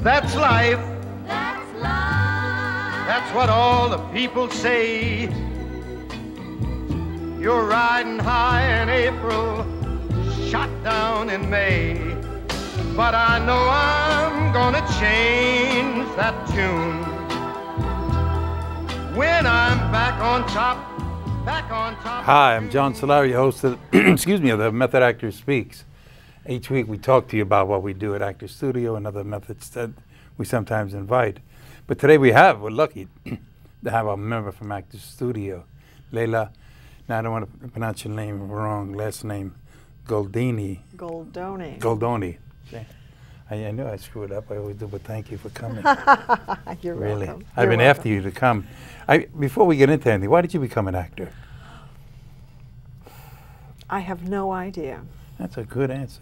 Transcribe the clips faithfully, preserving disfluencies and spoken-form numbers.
That's life. That's life. That's what all the people say. You're riding high in April, shot down in May. But I know I'm gonna change that tune when I'm back on top, back on top. Hi, I'm John Solari, host of, excuse me, of the Method Actor Speaks. Each week we talk to you about what we do at Actor Studio and other methods that we sometimes invite. But today we have, we're lucky to have a member from Actor Studio, Leila. Now I don't want to pronounce your name wrong, last name, Goldini. Goldoni. Goldoni. I, I knew I screwed up, I always do, but thank you for coming. You're really. welcome. I've You're been welcome. after you to come. I, before we get into anything, why did you become an actor? I have no idea. That's a good answer.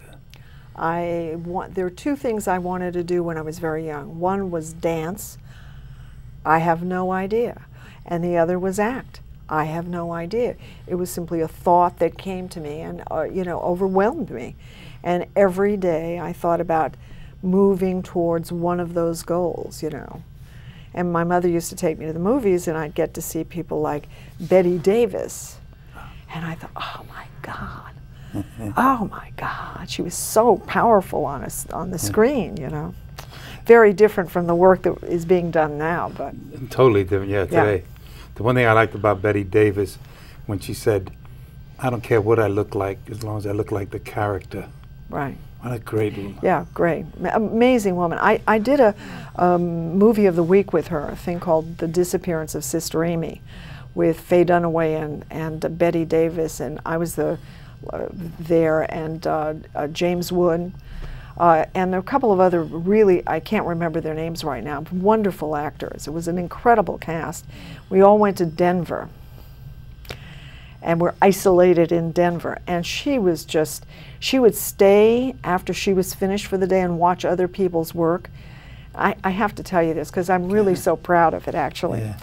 I want, there were two things I wanted to do when I was very young. One was dance. I have no idea. And the other was act. I have no idea. It was simply a thought that came to me and, uh, you know, overwhelmed me. And every day I thought about moving towards one of those goals, you know. And my mother used to take me to the movies and I'd get to see people like Bette Davis. And I thought, oh my God. Oh my God, she was so powerful on us on the screen, you know. Very different from the work that is being done now, but totally different, yeah, today. Yeah. The one thing I liked about Bette Davis, when she said, I don't care what I look like, as long as I look like the character. right. What a great woman. Yeah, great. Ma- amazing woman. I, I did a um, movie of the week with her, a thing called The Disappearance of Sister Amy, with Faye Dunaway and, and uh, Bette Davis, and I was the uh, there, and uh, uh, James Wood, uh, and there were a couple of other really, I can't remember their names right now, wonderful actors. It was an incredible cast. We all went to Denver, and we're isolated in Denver, and she was just, she would stay after she was finished for the day and watch other people's work. I, I have to tell you this because I'm really so proud of it, actually. Yeah.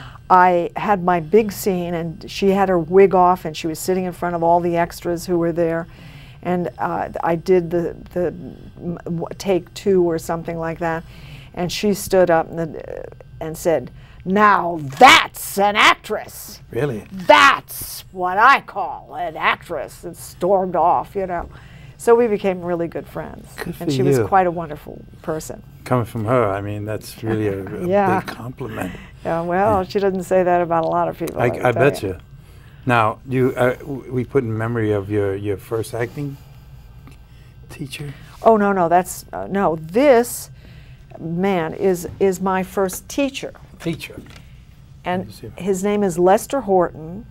I had my big scene and she had her wig off and she was sitting in front of all the extras who were there, and uh, I did the, the m w take two or something like that, and she stood up and, the, and said, now that's an actress. Really? That's what I call an actress, and stormed off, you know. So we became really good friends. Good and for she was you. quite a wonderful person. Coming from her, I mean, that's really a, a Yeah. big compliment. Yeah, well, she doesn't say that about a lot of people. I, can I tell bet you. Now, you, uh, w- we put in memory of your, your first acting teacher? Oh, no, no, that's, uh, no, this man is, is my first teacher. Teacher. And Let me see. his name is Lester Horton,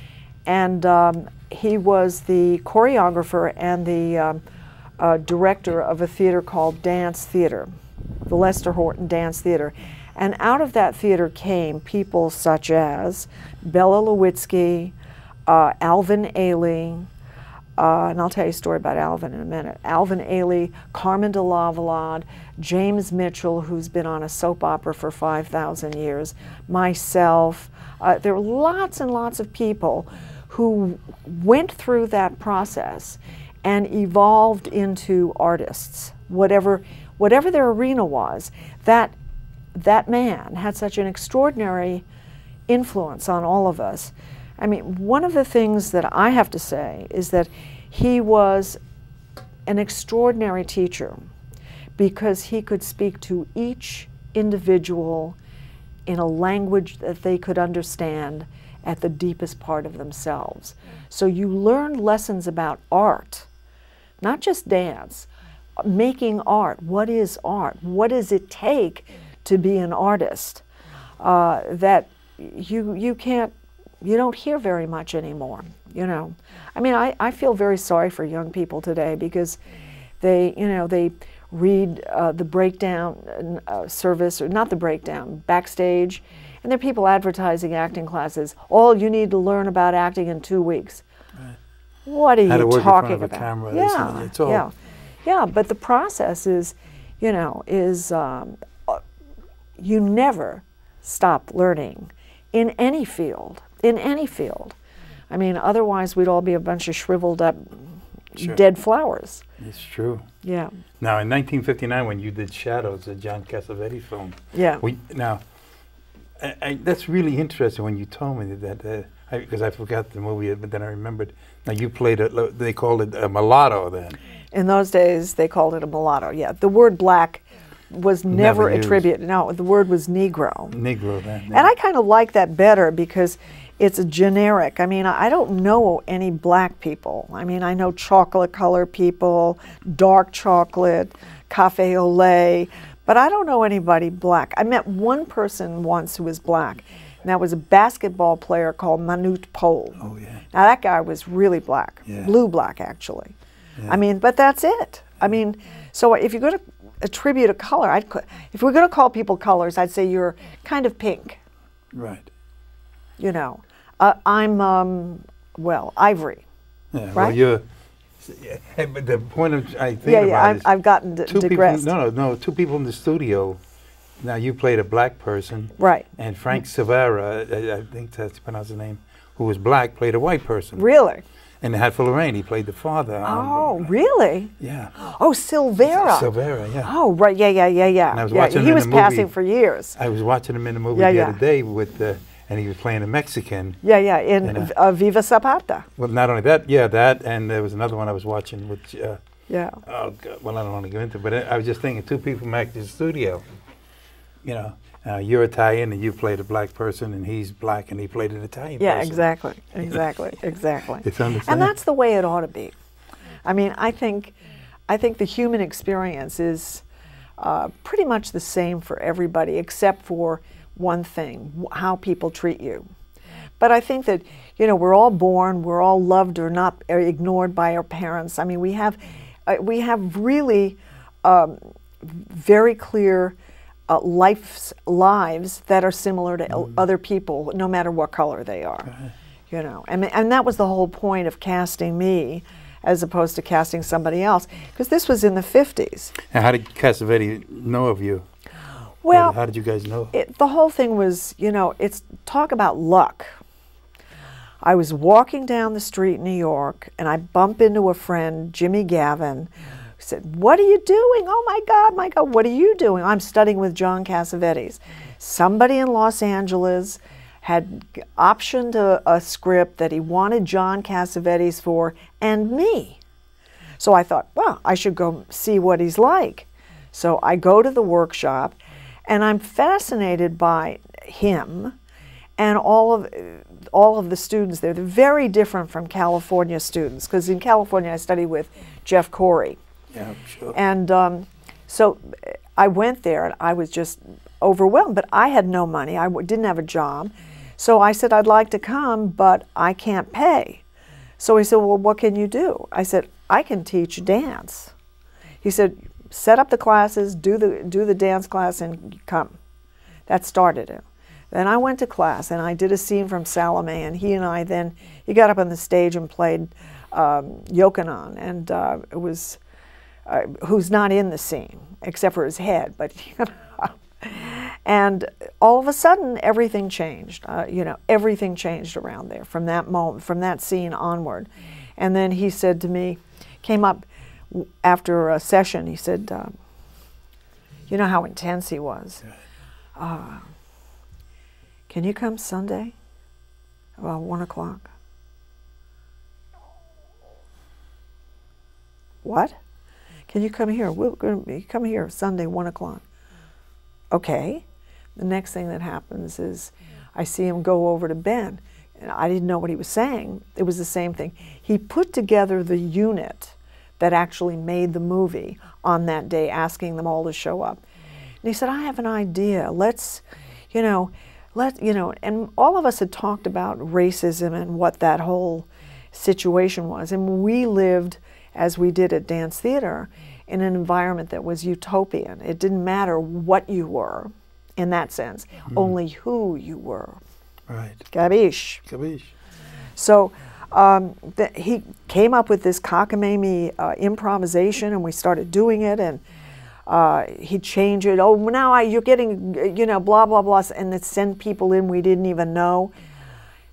and um, he was the choreographer and the um, uh, director of a theater called Dance Theater, the Lester Horton Dance Theater. And out of that theater came people such as Bella Lewitsky, uh, Alvin Ailey, uh, and I'll tell you a story about Alvin in a minute. Alvin Ailey, Carmen de Lavalade, James Mitchell, who's been on a soap opera for five thousand years, myself. Uh, there were lots and lots of people who went through that process and evolved into artists, whatever, whatever their arena was. That, that man had such an extraordinary influence on all of us. I mean, one of the things that I have to say is that he was an extraordinary teacher because he could speak to each individual in a language that they could understand at the deepest part of themselves. So you learned lessons about art, not just dance, making art. What is art? What does it take to be an artist? Uh, that you, you can't, you don't hear very much anymore, you know. I mean, I, I feel very sorry for young people today because they, you know, they read uh, the breakdown uh, service, or not the breakdown, backstage, and there are people advertising acting classes. All you need to learn about acting in two weeks. Right. What are How to you work in talking front of a about? camera, this and Yeah, that. It's all- yeah, yeah. But the process is, you know, is um, uh, you never stop learning in any field. In any field. I mean, otherwise we'd all be a bunch of shriveled up, Sure. dead flowers. It's true. Yeah. Now, in nineteen fifty-nine, when you did Shadows, a John Cassavetes film, Yeah. we, now, I, I, that's really interesting when you told me that, uh, because I, I forgot the movie, but then I remembered. Now, you played it, they called it a mulatto then. In those days, they called it a mulatto. Yeah. The word black was never, Never used. attributed. No, the word was Negro. Negro then. And I kind of like that better because it's a generic. I mean, I don't know any black people. I mean, I know chocolate color people, dark chocolate, cafe au lait, but I don't know anybody black. I met one person once who was black, and that was a basketball player called Manute Pole. Oh, yeah. Now, that guy was really black, Yeah. blue black, actually. Yeah. I mean, but that's it. I mean, so if you're going to attribute a color, I'd, co- if we're going to call people colors, I'd say you're kind of pink, Right. you know. Uh, I'm, um, well, ivory. Yeah, well, Right? you're, yeah, hey, but the point of, I think Yeah, about yeah, I've, is I've gotten d- two people, digressed. no, no, no, two people in the studio. Now, you played a black person. Right. And Frank Silvera, I, I think that's how you pronounce his name, who was black, played a white person. Really? And in Hatful of Rain, he played the father. Oh, um, really? Yeah. Oh, Silvera. Silvera, yeah. Oh, right, yeah, yeah, yeah, yeah. And I was yeah, watching he him in was the movie. passing for years. I was watching him in the movie Yeah, the yeah. other day with, uh, and he was playing a Mexican. Yeah, yeah, in You know. v- uh, Viva Zapata. Well, not only that, yeah, that, and there was another one I was watching with, uh, Yeah. oh, God, well, I don't want to go into it, but I, I was just thinking, two people from Actors Studio. You know, uh, you're Italian and you played a black person, and he's black and he played an Italian Yeah, person. exactly, exactly, exactly. It's understandable. And that's the way it ought to be. I mean, I think, I think the human experience is uh, pretty much the same for everybody, except for one thing: wh- how people treat you. But I think that, you know, we're all born, we're all loved or not or ignored by our parents. I mean, we have, uh, we have really um, very clear uh, lives, lives that are similar to mm. other people, no matter what color they are. Right. You know, and and that was the whole point of casting me, as opposed to casting somebody else, because this was in the fifties. And how did Cassavetes know of you? Well, how did you guys know? It, the whole thing was, you know, it's talk about luck. I was walking down the street in New York, and I bump into a friend, Jimmy Gavin, who said, "What are you doing? Oh my God, my God, what are you doing?" I'm studying with John Cassavetes. Somebody in Los Angeles had optioned a, a script that he wanted John Cassavetes for, and me. So I thought, well, I should go see what he's like. So I go to the workshop, and I'm fascinated by him and all of all of the students there. They're very different from California students, because in California I studied with Jeff Corey. Yeah, sure. And um, so I went there, and I was just overwhelmed. But I had no money. I w didn't have a job. So I said, I'd like to come, but I can't pay. So he said, well, what can you do? I said, I can teach dance. He said, set up the classes, do the, do the dance class, and come. That started it. Then I went to class, and I did a scene from Salome, and he and I then, he got up on the stage and played um, Yochanan, and uh, it was, uh, who's not in the scene, except for his head, but you know. And all of a sudden, everything changed. Uh, you know, everything changed around there from that moment, from that scene onward. And then he said to me, came up after a session, he said, uh, you know how intense he was. Uh, can you come Sunday about one o'clock? What? Can you come here? We're going to come here Sunday, one o'clock. Okay. The next thing that happens is I see him go over to Ben, and I didn't know what he was saying. It was the same thing. He put together the unit that actually made the movie on that day, asking them all to show up. And he said, I have an idea. Let's, you know, let, you know, and all of us had talked about racism and what that whole situation was. And we lived, as we did at Dance Theater, in an environment that was utopian. It didn't matter what you were, in that sense, mm. only who you were. Right. Capiche? Capiche. So um, the, he came up with this cockamamie uh, improvisation, and we started doing it, and uh, he'd change it. Oh, now I, you're getting, you know, blah, blah, blah, and then send people in we didn't even know.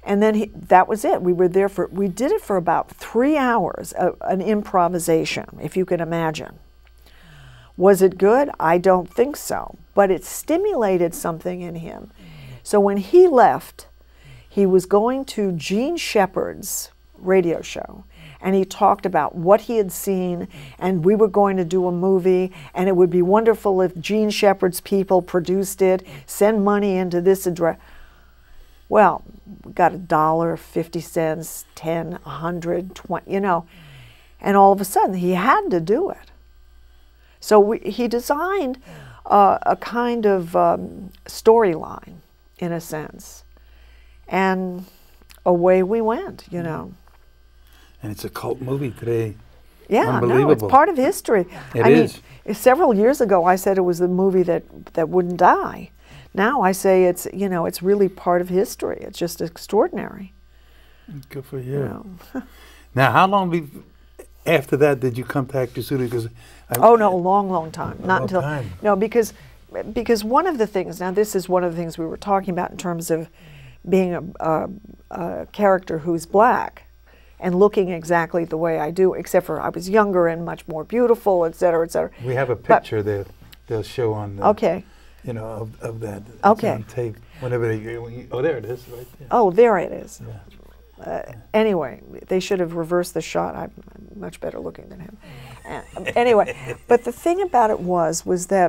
And then he, that was it. We were there for, we did it for about three hours, uh, an improvisation, if you can imagine. Was it good? I don't think so, but it stimulated something in him. So when he left, he was going to Gene Shepard's radio show, and he talked about what he had seen, and we were going to do a movie, and it would be wonderful if Gene Shepard's people produced it, send money into this address. Well, we got a dollar, fifty cents, ten, a hundred, twenty, you know, and all of a sudden he had to do it. So we, he designed uh, a kind of um, storyline, in a sense, and away we went, you know. And it's a cult movie today. Yeah, no, it's part of history. It I is. mean, several years ago I said it was a movie that, that wouldn't die. Now I say it's, you know, it's really part of history. It's just extraordinary. Good for you. You know. Now, how long be, after that did you come to Actors Studio? Because oh no, a long, long time. A Not long until time. no, because because one of the things. Now, this is one of the things we were talking about in terms of being a, a, a character who's black and looking exactly the way I do, except for I was younger and much more beautiful, et cetera, et cetera. We have a But- picture that they'll show on the, Okay. you know, of, of that. It's Okay. on tape. Whenever they, when you, oh, there it is, right there. Oh, there it is. Yeah. Uh, anyway, they should have reversed the shot. I'm, I'm much better looking than him. Uh, anyway, but the thing about it was, was that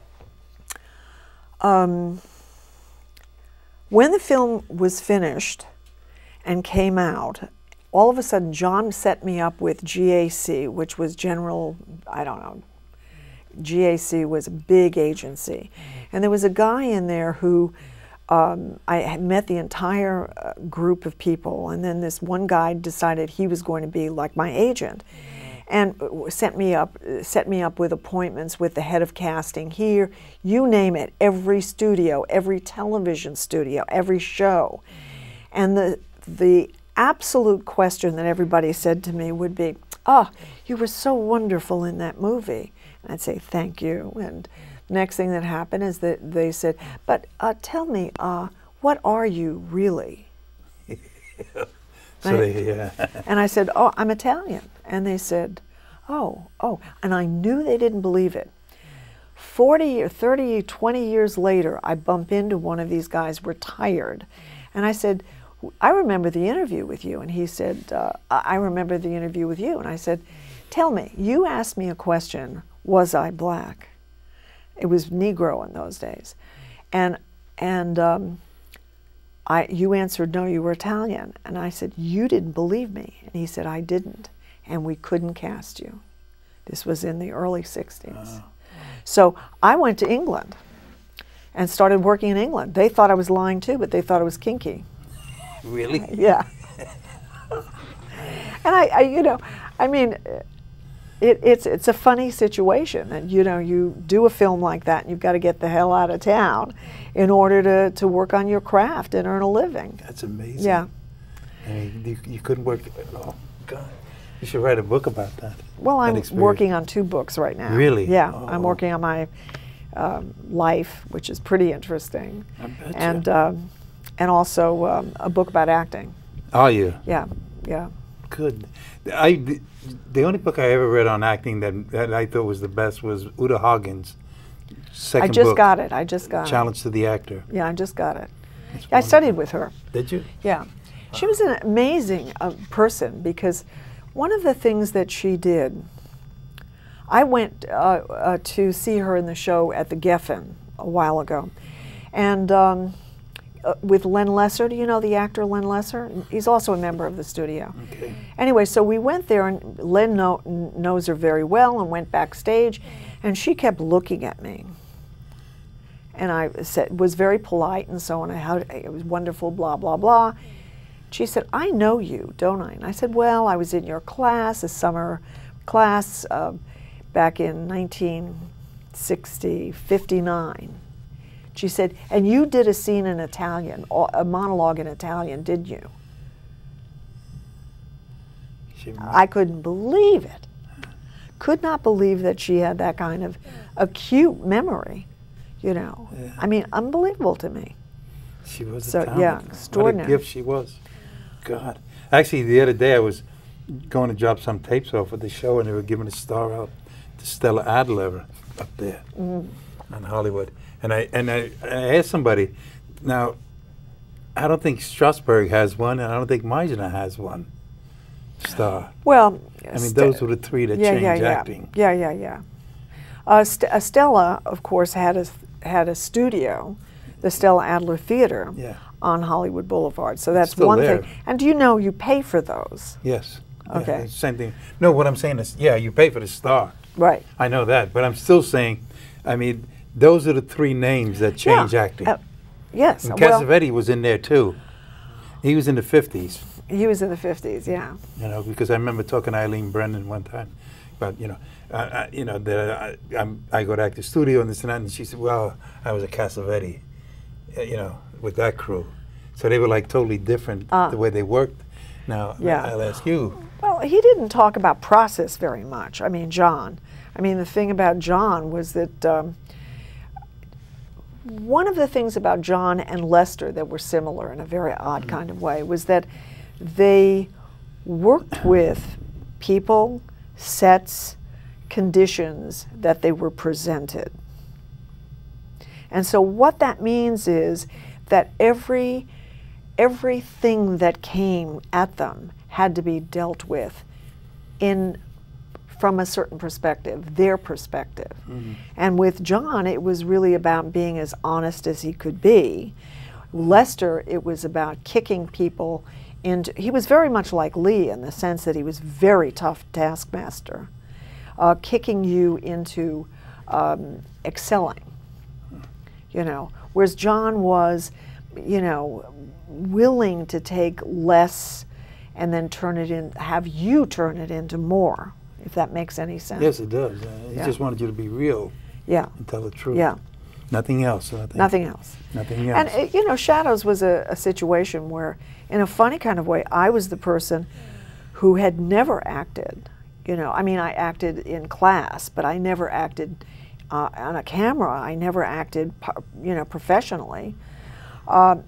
um, when the film was finished and came out, all of a sudden John set me up with G A C, which was General, I don't know, G A C was a big agency. And there was a guy in there who Um, I had met the entire uh, group of people, and then this one guy decided he was going to be like my agent, and uh, sent me up, uh, set me up with appointments with the head of casting here, you name it, every studio, every television studio, every show, and the the absolute question that everybody said to me would be, "Oh, you were so wonderful in that movie," and I'd say, "Thank you," and next thing that happened is that they said, "But uh, tell me, uh, what are you really?" So they, yeah. And I said, "Oh, I'm Italian." And they said, "Oh, oh." And I knew they didn't believe it. forty or thirty, twenty years later, I bump into one of these guys, retired. And I said, "I remember the interview with you." And he said, uh, "I remember the interview with you." And I said, "Tell me, you asked me a question, was I black?" It was Negro in those days, and and um, I you answered no, you were Italian, and I said you didn't believe me, and he said I didn't, and we couldn't cast you. This was in the early sixties. Oh. So I went to England and started working in England. They thought I was lying too, but they thought it was kinky. Really? Yeah. And I, I, you know, I mean. It, it's it's a funny situation, and you know you do a film like that, and you've got to get the hell out of town in order to, to work on your craft and earn a living. That's amazing. Yeah. I mean, you, you couldn't work. Oh God, you should write a book about that. Well, I'm that working on two books right now. Really? Yeah, oh. I'm working on my um, life, which is pretty interesting, I bet and you. um, and also um, a book about acting. Are you? Yeah, yeah. Good. I the, the only book I ever read on acting that, that I thought was the best was Uta Hagen's second I just book, got it. I just got Challenge it. to the Actor. Yeah, I just got it. That's I studied with her. Did you? Yeah. She was an amazing uh, person, because one of the things that she did, I went uh, uh, to see her in the show at the Geffen a while ago, and um, uh, with Len Lesser. Do you know the actor Len Lesser? He's also a member of the studio. Okay. Anyway, so we went there, and Len know, knows her very well, and went backstage, and she kept looking at me. And I said, was very polite and so on. How, it was wonderful, blah, blah, blah. She said, "I know you, don't I?" And I said, "Well, I was in your class, a summer class, uh, back in nineteen sixty, fifty-nine. She said, "And you did a scene in Italian, a monologue in Italian, did you?" She I couldn't believe it. Could not believe that she had that kind of acute memory, you know. Yeah. I mean, unbelievable to me. She was So, a talent. yeah, What a extraordinary. gift she was. God. Actually, the other day I was going to drop some tapes off at the show, and they were giving a star out to Stella Adler up there Mm. on Hollywood. And I and I, I asked somebody, now, I don't think Strasberg has one, and I don't think Meisner has one star. Well, I mean, those were the three that yeah, changed yeah, yeah. acting. Yeah, yeah, yeah. Uh, St- uh, Stella, of course, had a had a studio, the Stella Adler Theater, Yeah. on Hollywood Boulevard. So that's still one there. thing. And do you know you pay for those? Yes. Yeah, Okay. it's same thing. No, what I'm saying is, yeah, you pay for the star. Right. I know that, but I'm still saying, I mean, those are the three names that change Yeah. acting. Uh, yes. And Well, Cassavetes was in there too. He was in the fifties, he was in the fifties. Yeah. you know, because I remember talking to Eileen Brennan one time about, you know, uh, uh, you know, that I, I'm, I go to act the studio and this and that, and she said, well, I was a Cassavetes, uh, you know, with that crew. So they were like totally different Ah. the way they worked. Now, Yeah. I'll ask you. Well, he didn't talk about process very much. I mean, John. I mean, the thing about John was that um, one of the things about John and Lester that were similar in a very odd kind of way was that they worked with people, sets, conditions that they were presented. And so what that means is that every everything that came at them had to be dealt with in from a certain perspective, their perspective. Mm-hmm. And with John, it was really about being as honest as he could be. Lester, it was about kicking people into, he was very much like Lee in the sense that he was very tough taskmaster, uh, kicking you into um, excelling, you know, whereas John was, you know, willing to take less and then turn it in, have you turn it into more, if that makes any sense. Yes, it does. Uh, he Yeah. just wanted you to be real Yeah, and tell the truth. yeah, Nothing else. Nothing, nothing else. Nothing And, else. uh, you know, Shadows was a, a situation where, in a funny kind of way, I was the person who had never acted. You know, I mean, I acted in class, but I never acted uh, on a camera. I never acted, pu- you know, professionally. Um,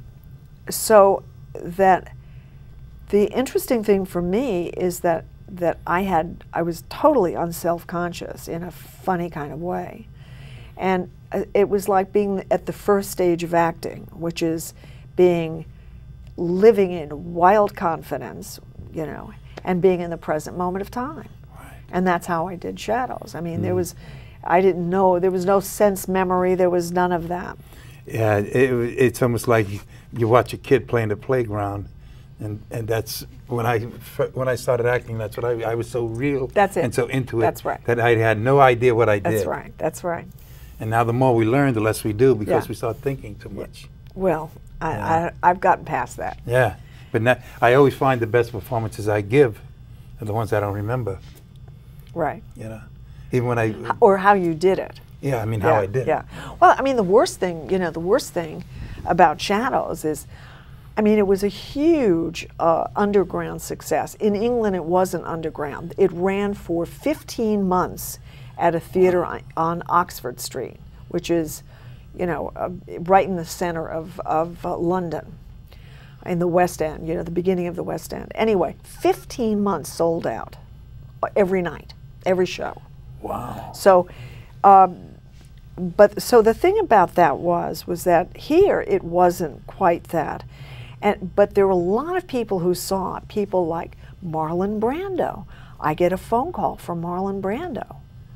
so that the interesting thing for me is that that I had I was totally unself-conscious in a funny kind of way, and uh, it was like being at the first stage of acting, which is being living in wild confidence, you know, and being in the present moment of time. Right. And that's how I did Shadows. I mean, Mm. there was, I didn't know, there was no sense memory, there was none of that. Yeah, it, it's almost like you, you watch a kid playing the playground, and, and that's when I f- when I started acting. That's what I I was so real. That's it. And so into it. That's right. That I had no idea what I did. That's right, that's right. And now the more we learn, the less we do because Yeah. we start thinking too much. Well, I, Yeah. I, I've gotten past that. Yeah, but now, I always find the best performances I give are the ones I don't remember. Right. You know, even when I Or how you did it. yeah, I mean how yeah, I did. Yeah. Well, I mean, the worst thing, you know, the worst thing about Shadows is, I mean, it was a huge uh, underground success. In England, it wasn't underground. It ran for fifteen months at a theater on, on Oxford Street, which is, you know, uh, right in the center of, of uh, London, in the West End, you know, the beginning of the West End. Anyway, fifteen months sold out uh, every night, every show. Wow. So, um, but so the thing about that was was that here it wasn't quite that, and but there were a lot of people who saw it. People like Marlon Brando. I get a phone call from Marlon Brando.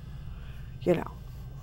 You know.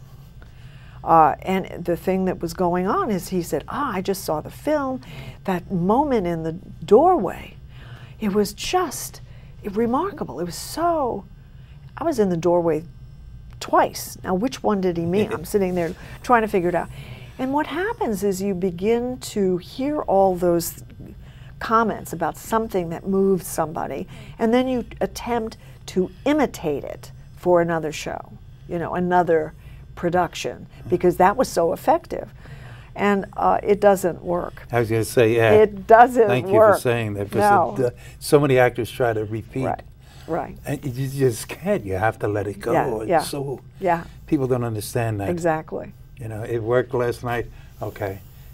Uh, and the thing that was going on is he said, "Ah, I just saw the film. That moment in the doorway, it was just remarkable. It was so." I was in the doorway twice. Now, which one did he mean? I'm sitting there trying to figure it out. And what happens is you begin to hear all those comments about something that moved somebody, and then you attempt to imitate it for another show, you know, another production, because that was so effective. And uh, it doesn't work. I was going to say, yeah. It doesn't Thank you work. for saying that. No. Because it, uh, so many actors try to repeat. Right, right. And you just can't. You have to let it go. Yeah, It's yeah. so Yeah, people don't understand that. exactly. You know, it worked last night. Okay,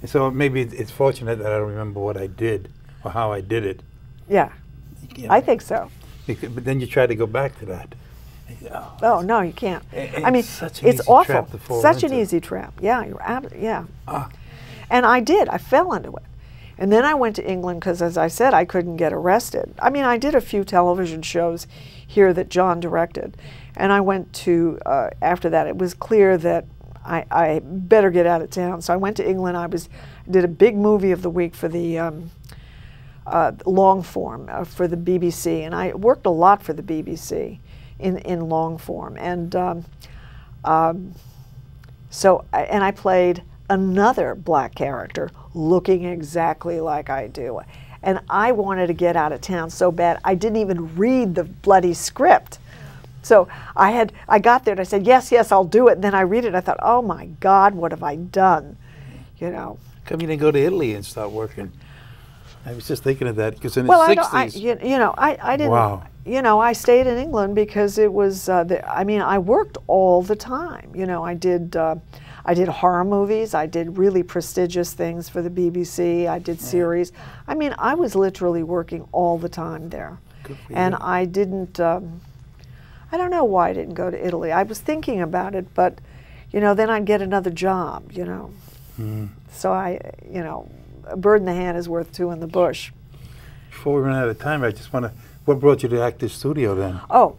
So maybe it's it's fortunate that I don't remember what I did or how I did it. Yeah, You know, I think so. because- but then you try to go back to that. Oh, Oh no, you can't. I- I mean, it's such an it's easy awful. trap to fall Such an into. easy trap. Yeah, you're ab- yeah. Ah. And I did. I fell into it. And then I went to England because, as I said, I couldn't get arrested. I mean, I did a few television shows here that John directed, and I went to. Uh, after that, it was clear that I, I better get out of town. So I went to England. I was did a big movie of the week for the. Um, Uh, long form uh, for the B B C, and I worked a lot for the B B C in, in long form, and um, um, so I, and I played another black character looking exactly like I do, and I wanted to get out of town so bad I didn't even read the bloody script. So I had I got there and I said yes, yes, I'll do it. And then I read it. And I thought, oh my God, what have I done? You know. Come you didn't go to Italy and start working? I was just thinking of that because in Well, the I, don't, I sixties. you, you know, I, I didn't, Wow. you know, I stayed in England because it was, uh, the, I mean, I worked all the time. You know, I did, uh, I did horror movies. I did really prestigious things for the B B C. I did series. I mean, I was literally working all the time there. Good for And you. I didn't, um, I don't know why I didn't go to Italy. I was thinking about it, but, you know, then I'd get another job, you know. Mm. So I, you know, a bird in the hand is worth two in the bush. Before we run out of time, I just want to. What brought you to Actors Studio then? Oh,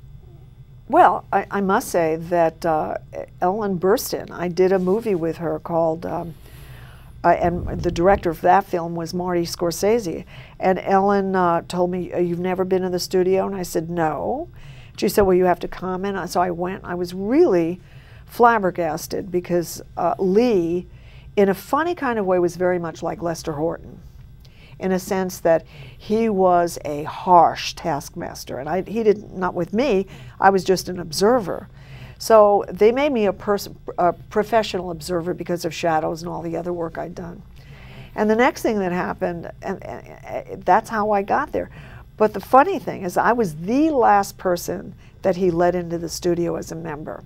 well, I, I must say that uh, Ellen Burstyn, I did a movie with her called, um, uh, and the director of that film was Marty Scorsese. And Ellen uh, told me, "You've never been in the studio?" And I said, "No." She said, "Well, you have to come in." So I went. I was really flabbergasted because uh, Lee, in a funny kind of way, was very much like Lester Horton, in a sense that he was a harsh taskmaster, and I, he didn't, not with me, I was just an observer. So they made me a, person, a professional observer because of Shadows and all the other work I'd done. And the next thing that happened, and, and that's how I got there. But the funny thing is I was the last person that he let into the studio as a member.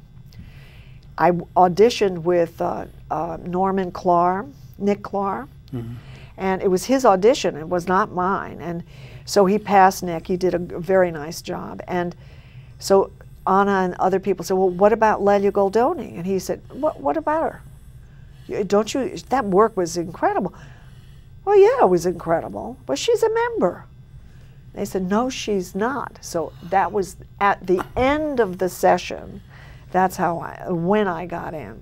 I auditioned with uh, uh, Norman Clark, Nick Clark, mm-hmm. and it was his audition, it was not mine. And so he passed Nick, he did a very nice job. And so Anna and other people said, well, what about Lelia Goldoni? And he said, what, what about her? Don't you, that work was incredible. Well, yeah, it was incredible, but she's a member. They said, no, she's not. So that was at the end of the session. That's how I, when I got in.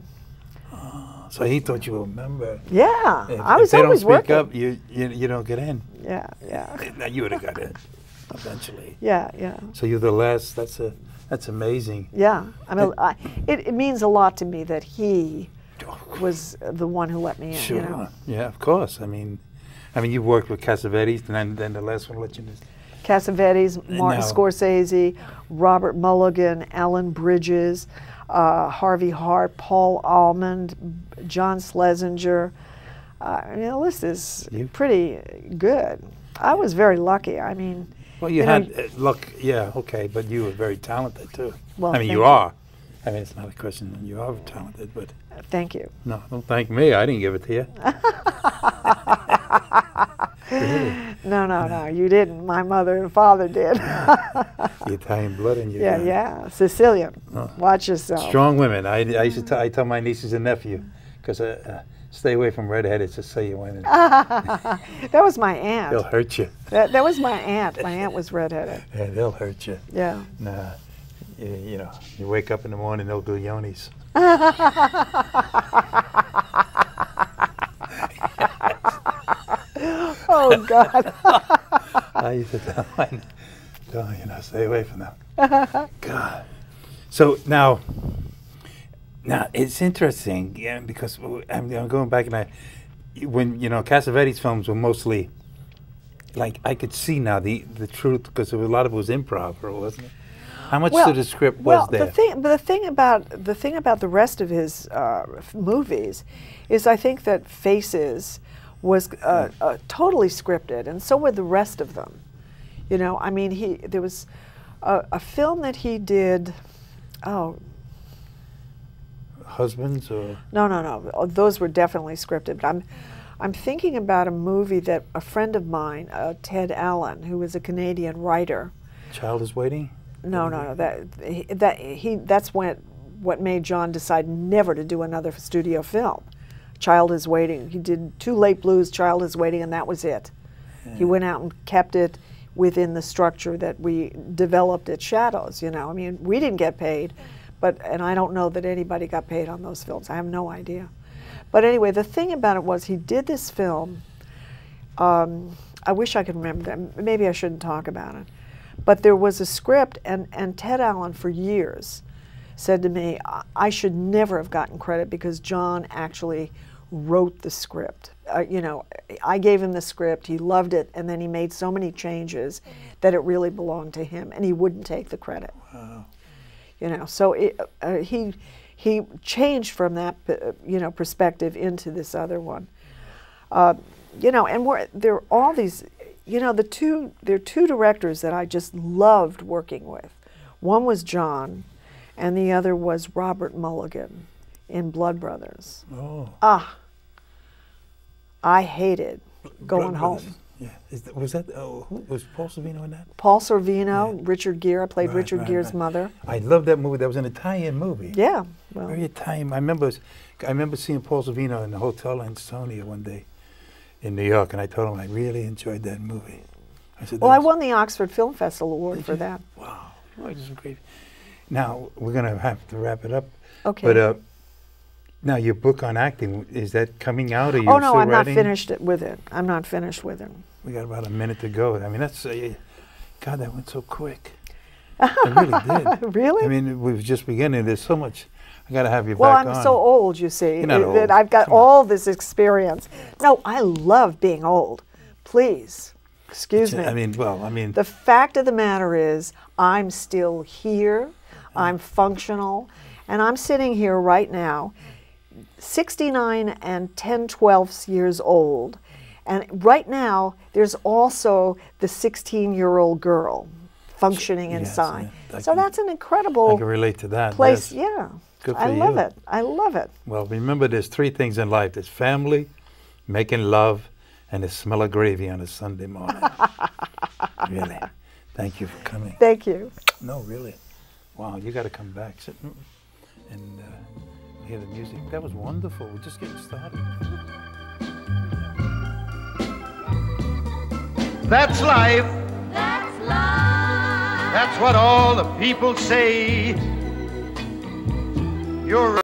Uh, so he thought you were a member. Yeah, If, I was if they always don't speak working. up, you, you you don't get in. Yeah, yeah, Now you would have got in eventually. yeah, yeah, So you're the last. That's a that's amazing. yeah. I mean, I, it, it means a lot to me that he was the one who let me in. Sure. You know? Yeah, of course. I mean, I mean, you worked with Cassavetes, and then, then the last one let you in. Cassavetes, Martin No. Scorsese, Robert Mulligan, Alan Bridges, uh, Harvey Hart, Paul Almond, John Schlesinger. Uh, I mean, the list is You- pretty good. I was very lucky. I mean, Well, you, You know, had uh, luck. Yeah, okay, but you were very talented too. Well, I mean, thank you you. are. I mean, it's not a question that you are talented, but thank you. no, don't thank me. I didn't give it to you. Really? No, no, no, you didn't. My mother and father did. The Italian blood in you. yeah, yeah, Sicilian. Oh. Watch yourself. Strong women. I, I used to tell, I tell my nieces and nephew, because uh, uh, stay away from redheaded, Sicilian women. That was my aunt. They'll hurt you. That, that was my aunt. My aunt was redheaded. Yeah, they'll hurt you. Yeah. Nah, you, you know, you wake up in the morning, they'll do yonis. Oh God. I used to tell mine, don't, you know, stay away from them. God. So now, now it's interesting, yeah, because I'm, I'm going back and I, when, you know, Cassavetes films were mostly, like, I could see now the, the truth, because a lot of it was improv, or wasn't it? How much Well, of the script was well, there? the thing, but the thing about the thing about the rest of his uh, f- movies is, I think that Faces was uh, uh, totally scripted, and so were the rest of them. You know, I mean, he there was a, a film that he did. Oh, husbands or? No, no, no. Oh, those were definitely scripted. But I'm, I'm thinking about a movie that a friend of mine, uh, Ted Allen, who is a Canadian writer. Child is Waiting? No, no, no. That he, that he that's when what made John decide never to do another studio film. Child is Waiting. He did Two Late Blues, Child is Waiting, and that was it. Yeah. He went out and kept it within the structure that we developed at Shadows. You know, I mean, we didn't get paid, but and I don't know that anybody got paid on those films. I have no idea. But anyway, the thing about it was he did this film. Um, I wish I could remember that. Maybe I shouldn't talk about it. But there was a script, and, and Ted Allen for years said to me, I, I should never have gotten credit because John actually wrote the script. Uh, you know, I gave him the script, he loved it, and then he made so many changes that it really belonged to him, and he wouldn't take the credit. Wow. You know, so it, uh, he he changed from that, uh, you know, perspective into this other one. Uh, you know, and we're, there are all these. You know, the two, there are two directors that I just loved working with. One was John, and the other was Robert Mulligan in Blood Brothers. Oh. Ah, I hated going Blood home. Brothers. Yeah, Is that, was that, oh, who, was Paul Sorvino in that? Paul Sorvino, Yeah. Richard Gere, I played Right, Richard right, Gere's right. mother. I love that movie. That was an Italian movie. Yeah, well, Very Italian. I remember, I remember seeing Paul Sorvino in the hotel in Sonia one day in New York, and I told him I really enjoyed that movie. I said, well, I "That's- won the Oxford Film Festival award Did for you? that. Wow, oh, it was great. Now we're gonna have to wrap it up. Okay. But uh, now your book on acting, is that coming out? Or you Oh no, still I'm writing? not finished it with it. I'm not finished with it. We got about a minute to go. I mean, that's uh, God, that went so quick. It really did. Really? I mean, we was just beginning. There's so much. I got to have you Well, back I'm on. so old, you see, You're not that old. I've got Come on. all this experience. No, I love being old. Please, excuse me. I mean, well, I mean, The fact of the matter is, I'm still here, I'm functional, and I'm sitting here right now, sixty-nine and ten twelfths years old, and right now, there's also the sixteen-year-old girl functioning Yes, inside. yeah, I So can- that's an I incredible can relate to that. place. yes. Yeah, Good I for love you. it. I love it. Well, remember, there's three things in life: there's family, making love, and the smell of gravy on a Sunday morning. Really. Thank you for coming. Thank you. No, really. Wow, you got to come back. Sit and and, uh, hear the music. That was wonderful. We're just getting started. That's life. That's life. That's what all the people say. You're